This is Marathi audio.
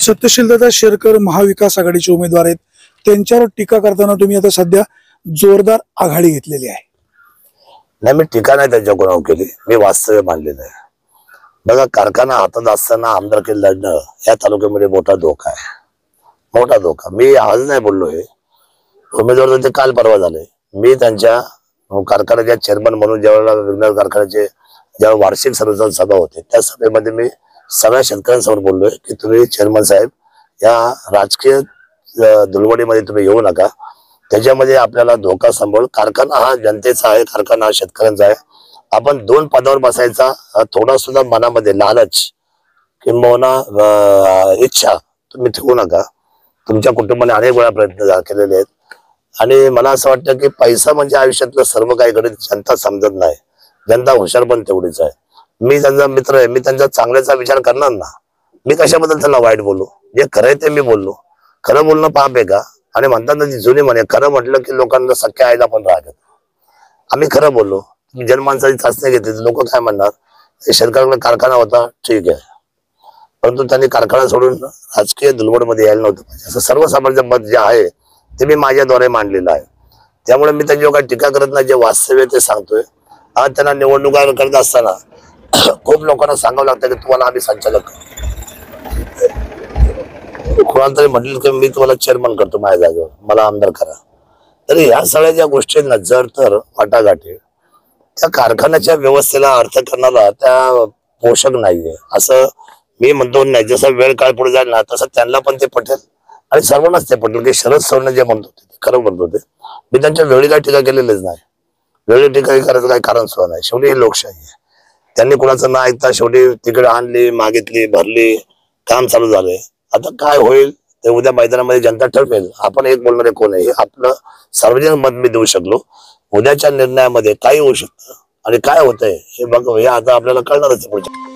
सत्यशीलदादा शेरकर महाविकास आघाडीचे उमेदवार आहेत, त्यांच्यावर टीका करताना तुम्ही आता सध्या जोरदार आघाडी घेतलेली आहे। नाही, मी टीका नाही त्यांच्या कोणावर केली, मी वास्तव्य मानलेलं आहे। बघा, कारखाना हातात असताना आमदारकी लढणं या तालुक्यामध्ये मोठा धोका आहे, मोठा धोका। मी आज नाही बोललोय, उमेदवार ते काल परवा झाले। मी त्यांच्या कारखान्याच्या चेअरमन म्हणून ज्यावेळेला विघ्नर कारखान्याचे ज्यावेळी वार्षिक सर्वसाधारण सभा होते त्या सभेमध्ये मी सगळ्या शेतकऱ्यांसमोर बोललोय की तुम्ही चेअरमन साहेब या राजकीय धुळवडीमध्ये तुम्ही येऊ नका, त्याच्यामध्ये आपल्याला धोका सांभाळ। कारखाना हा जनतेचा आहे, कारखाना हा शेतकऱ्यांचा आहे। आपण दोन पदावर बसायचा थोडा सुद्धा मनामध्ये लालच किंबहुना इच्छा तुम्ही ठेवू नका। तुमच्या कुटुंबाने अनेक वेळा प्रयत्न केलेले आहेत आणि मला असं वाटतं की पैसा म्हणजे आयुष्यातलं सर्व काही घडत जनता समजत नाही, जनता हुशार पण तेवढीच आहे। मी त्यांचा मित्र आहे, मी त्यांचा चांगल्याचा विचार करणार ना, मी कशाबद्दल त्यांना वाईट बोलू? जे खरं आहे ते मी बोललो। खरं बोलणं पाप आहे का? आणि म्हणतात ना ती जुनी म्हणे, खरं म्हटलं की लोकांना सख्या आईला पण राग येतो। आम्ही खरं बोललो, जनमानसाची चाचणी घेतली, लोक काय म्हणणार, शेतकऱ्याकडे कारखाना होता ठीक आहे, परंतु त्यांनी कारखाना सोडून राजकीय धुळवडमध्ये यायला नव्हतं पाहिजे, असं सर्वसामान्य मत जे आहे ते मी माझ्याद्वारे मांडलेलं आहे। त्यामुळे मी त्यांच्यावर काही टीका करत नाही, जे वास्तव्य ते सांगतोय। आज त्यांना निवडणुका करत असताना खूप लोकांना सांगावं लागतं की तुम्हाला आम्ही संचालक, कोणाला तरी म्हटलं की मी तुम्हाला चेअरमन करतो माझ्या जागेवर, मला आमदार करा। तरी ह्या सगळ्या ज्या गोष्टींना जर तर वाटाघाटी त्या कारखान्याच्या व्यवस्थेला अर्थ करणारा त्या पोषक नाहीये असं मी म्हणतो नाही। जसं वेळ काळ पुढे जाईल ना तसं त्यांना पण ते पटेल आणि सर्वांनाच ते पटेल की शरद सोडणं जे म्हणतो ते खरं म्हणतो ते। मी त्यांच्या वेळी काही टीका केलेलीच नाही, वेळी टीका करायचं काही कारण सुद्धा नाही। शेवटी ही लोकशाही आहे, त्यांनी कुणाचं न ऐकता शेवटी तिकडे आणली, मागितली, भरली, काम चालू झालंय। आता काय होईल ते उद्या मैदानामध्ये जनता ठरवेल। आपण एक बोलणारे कोण आहे, हे आपलं सार्वजनिक मत मी देऊ शकलो, उद्याच्या निर्णयामध्ये काय होऊ शकतं आणि काय होतंय हे बघ, हे आता आपल्याला कळणारच आहे पुढच्या